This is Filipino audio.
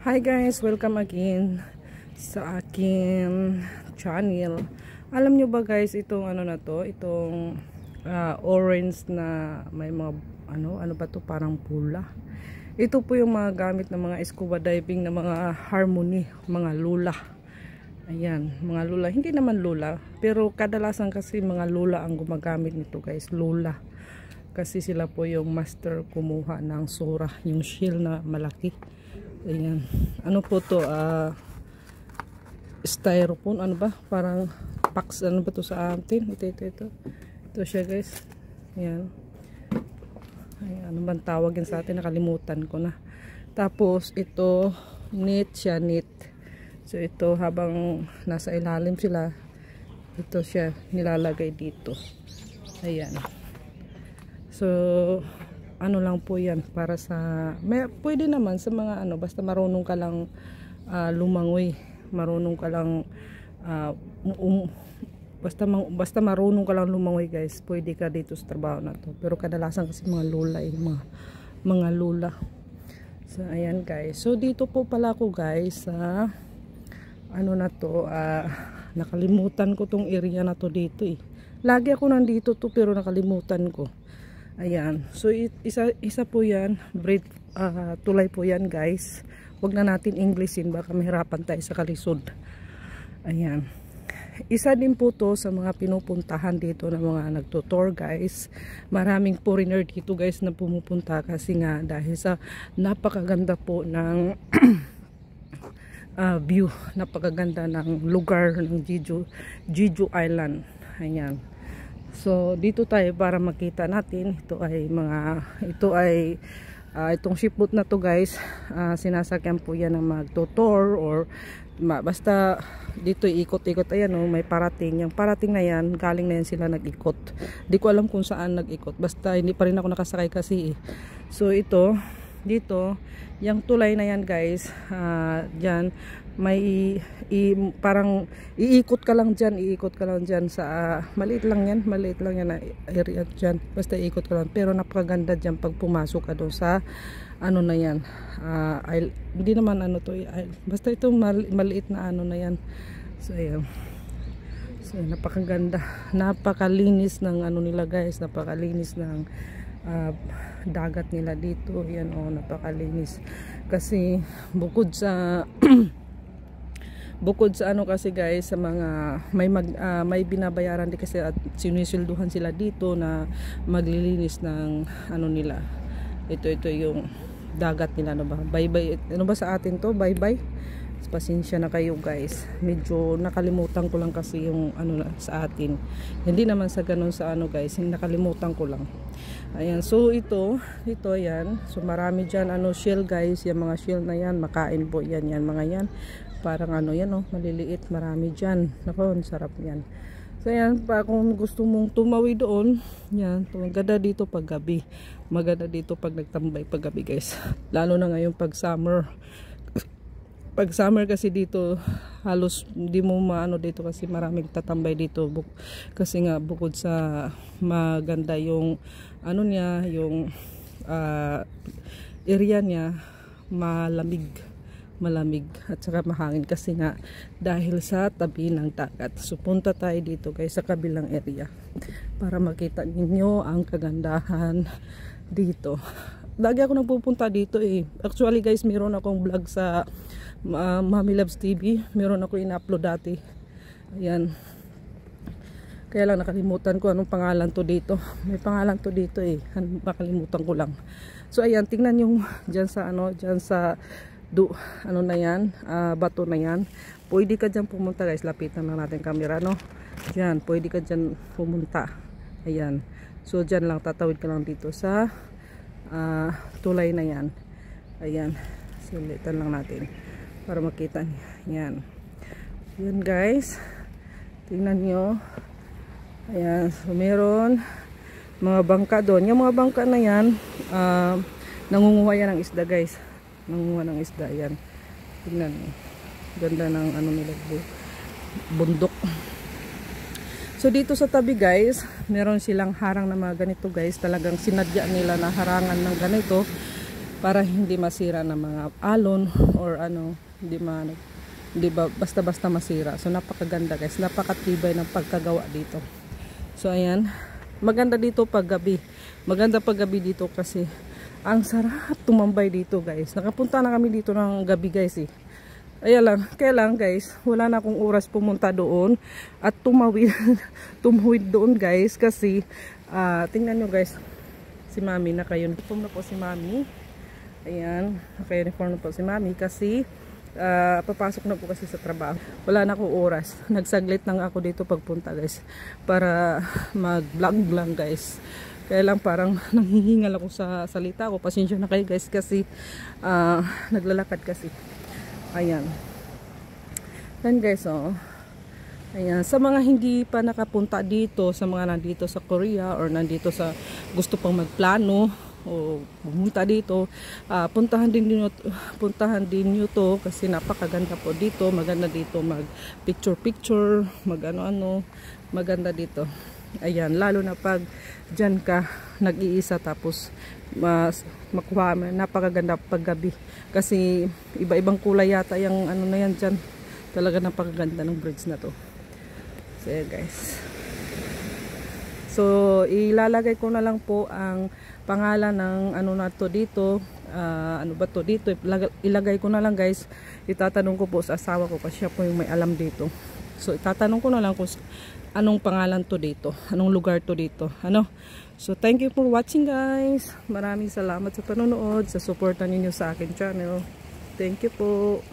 Hi guys, welcome again sa akin channel. Alam nyo ba guys, itong ano na to, itong orange na may mga ano ba to, parang pula. Ito po yung mga gamit ng mga scuba diving na mga Harmony, mga lula. Ayan, mga lula, hindi naman lula, pero kadalasan kasi mga lula ang gumagamit nito guys, lula. Kasi sila po yung master kumuha ng sura, yung shell na malaki. Ayan. Ano po to? Styrofoam. Ano ba? Parang packs. Ano ba to sa atin? Ito. Ito siya guys. Ayan. Ayan. Ano bang tawag yan sa atin? Nakalimutan ko na. Tapos ito, knit siya. Knit. So ito habang nasa ilalim sila, ito siya nilalagay dito. Ayan. So ano lang po yan para sa pwede naman sa mga ano, basta marunong ka lang lumangoy, marunong ka lang basta marunong ka lang lumangoy guys, pwede ka dito sa trabaho na to. Pero kadalasan kasi mga lula mga lula. So ayan guys, so dito po pala ako guys sa ano na to, nakalimutan ko tong area na to dito lagi ako nandito to pero nakalimutan ko. Ayan, so isa po yan, tulay po yan guys. Huwag na natin Englishin, baka mahirapan tayo sa kalisod. Ayan, isa din po to sa mga pinupuntahan dito ng mga nagtutour guys. Maraming foreigner dito guys na pumupunta kasi nga dahil sa napakaganda po ng view, napakaganda ng lugar ng Jeju Island. Ayan. So dito tayo para makita natin. Itong shipboat na to guys, sinasakyan po yan ng magtutour or basta dito ikot-ikot. Ayan may parating. Yung parating na yan, galing na yan sila nag-ikot. Di ko alam kung saan nag-ikot, basta hindi pa rin ako nakasakay kasi So ito, dito, yung tulay na yan guys, dyan may parang iikot ka lang dyan sa maliit lang yan na area dyan, basta iikot ka lang, pero napakaganda dyan pag pumasok ka doon sa ano na yan, hindi naman ano to, basta itong maliit na ano na yan. So ayan, so napakaganda, napakalinis ng ano nila guys, napakalinis ng dagat nila dito. Yan napakalinis kasi bukod sa ano kasi guys, sa mga may binabayaran din kasi at sinisilduhan sila dito na maglilinis ng ano nila. Ito yung dagat nila. Ano ba? Bye-bye. Ano ba sa atin to? Bye-bye. Pasensya na kayo guys. Medyo nakalimutan ko lang kasi yung ano sa atin. Hindi naman sa ganun sa ano guys. Nakalimutan ko lang. Ayan. So ito yan. So marami dyan shell guys. Yung mga shell na yan. Makain po yan mga yan. Parang yan maliliit, marami dyan. Nako, sarap yan. So yan, kung gusto mong tumawi doon, yan, maganda dito pag gabi. Maganda dito pag nagtambay pag gabi guys. Lalo na ngayon pag summer. Pag summer kasi dito, halos hindi mo maano dito kasi maraming tatambay dito. Kasi nga bukod sa maganda yung ano niya, yung area niya, malamig at saka mahangin kasi nga dahil sa tabi ng dagat. So punta tayo dito guys sa kabilang area para makita ninyo ang kagandahan dito. Lagi ako nagpupunta dito Actually guys, meron akong vlog sa Mami Loves TV. Meron ako in-upload dati. Ayan. Kaya lang nakalimutan ko anong pangalan to dito. May pangalan to dito nakalimutan ko lang. So ayan, tingnan yung dyan sa ano na yan, bato na yan. Pwede ka dyan pumunta guys, lapitan na natin camera dyan, pwede ka dyan pumunta. Ayan, so dyan lang, tatawid ka lang dito sa tulay na yan. Ayan, silitan lang natin para makita yan. Yan guys, tingnan nyo. Ayan, so meron mga bangka doon. Yung mga bangka na yan, nangunguha yan ng isda guys, nangunguha ng isda yan. Tingnan mo, ganda ng ano nila, bundok. So dito sa tabi guys, meron silang harang na mga ganito guys. Talagang sinadya nila na harangan ng ganito para hindi masira ng mga alon or ano, hindi ba basta-basta masira. So napakaganda guys, napakatibay ng pagkagawa dito. So ayan, maganda dito pag gabi. Maganda pag gabi dito kasi ang sarap tumambay dito guys. Nakapunta na kami dito ng gabi guys eh. Kaya lang guys, wala na akong oras pumunta doon at tumawid doon guys kasi tingnan nyo guys, si Mami naka-uniform na po si Mami. Ayan, naka-uniform na po si Mami kasi papasok na po kasi sa trabaho. Wala na akong oras. Nagsaglit lang ako dito pagpunta guys para mag-vlog lang guys. Kaya lang parang nanghihingal ako sa salita ko. Pasensya na kayo guys kasi naglalakad kasi. Ayan. Then guys, oh. Ayan, sa mga hindi pa nakapunta dito, sa mga nandito sa Korea or nandito sa gusto pang magplano o pumunta dito, puntahan din niyo to kasi napakaganda po dito. Maganda dito mag picture, mag ano, maganda dito. Ayan, lalo na pag dyan ka nag-iisa tapos makuha, napakaganda paggabi kasi iba-ibang kulay yata yung ano na yan dyan. Talaga napakaganda ng bridge na to. So yeah, guys, so ilalagay ko na lang po ang pangalan ng ano na to dito, ano ba to dito, ilagay ko na lang guys. Itatanong ko po sa asawa ko kasi siya po yung may alam dito. So itatanong ko na lang kung anong pangalan to dito, anong lugar to dito, ano. So thank you for watching guys. Maraming salamat sa panonood, sa suporta ninyo sa akin channel. Thank you po.